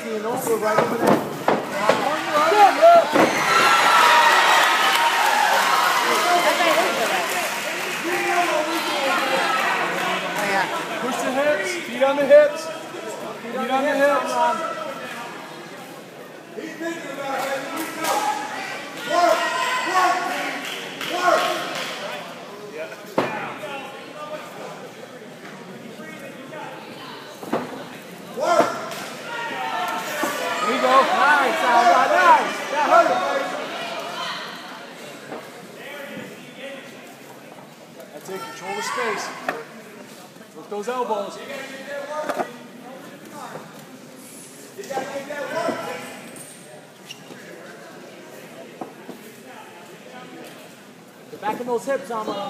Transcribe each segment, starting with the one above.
Seeing over right over there. Push the hips, feet on the hips. Feet on the hips. He's thinking about it, baby. We go. Work, work, work. Work. There you go. Nice, Alva. Nice. That hurt him. That's it. Control the space. Work those elbows. You gotta get that work. Get back in those hips, Alva.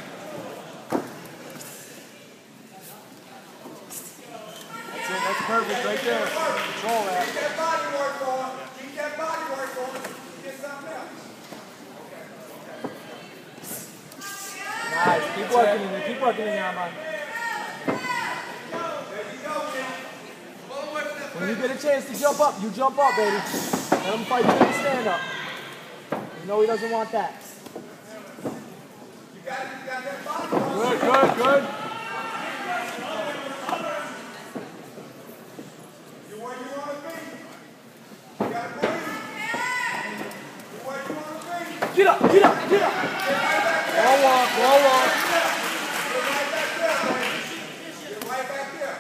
That's perfect right there. Control that. Keep that body work going. Keep that body work going. Get something else. Nice. Keep working in there. Keep working in there, Alva. When you get a chance to jump up, you jump up, baby. Let him fight you in the stand up. You know he doesn't want that. You got that body work. Good, good, good. You're where you want to be. You got to breathe. You're where you want to be. Get up, get up, get up. Wall walk, wall walk. Get right back there, baby. Get right back there.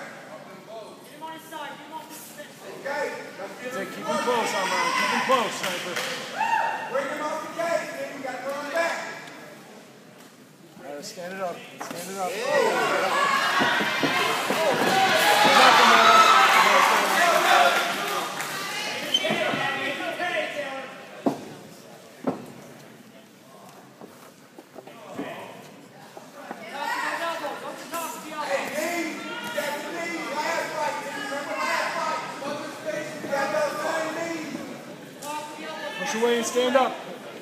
Okay. Keep him close, Armand. Keep him close, Sniper. Bring him off the cage, then you got to throw him back. All right, stand it up. Stand it up. Push away and stand up.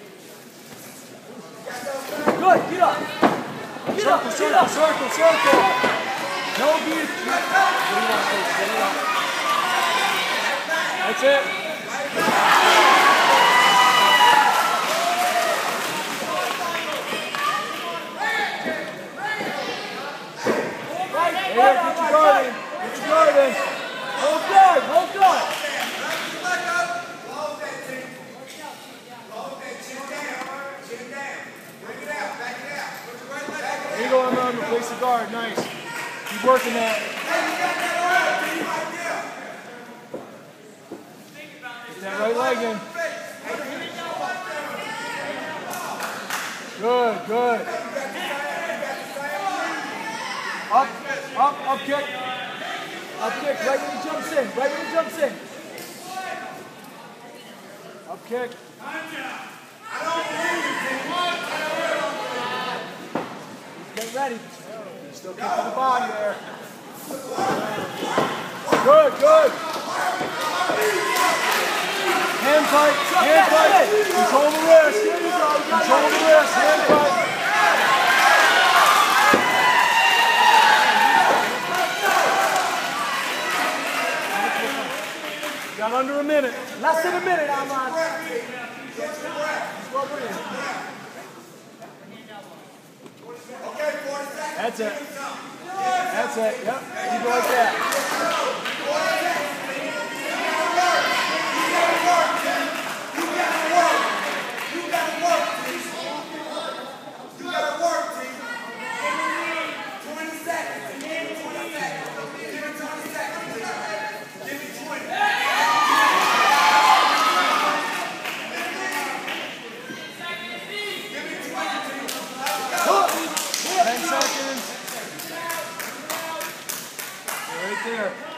Good, get up. Get up, circle, circle, circle. No beat. What do you want, coach? What do you want? That's it. Hey, get your guard in. Get your guard in. Hold guard, hold guard. There you go, Armand. Replace the guard. Nice. Keep working that. Get that right leg in. Good, good. Up kick. Up kick, right when he jumps in. Right when he jumps in. Up kick. Get ready. Still kicking the body there. Good, good. Hand fight, hand fight. Control the wrist. Control the wrist, hand fight. Got under a minute. Less than a minute, Armand. That's it. That's it. Yep. You go like that. You gotta work, team. 20 seconds. Give me 20 seconds. Give me 20 seconds. Give me 20. Give me 20. 10 seconds. Right there.